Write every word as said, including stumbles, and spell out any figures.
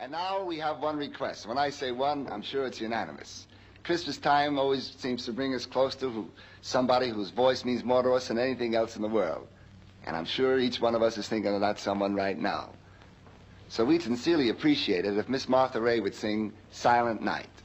And now we have one request. When I say one, I'm sure it's unanimous. Christmas time always seems to bring us close to who, somebody whose voice means more to us than anything else in the world. And I'm sure each one of us is thinking of that someone right now. So we'd sincerely appreciate it if Miss Martha Ray would sing Silent Night.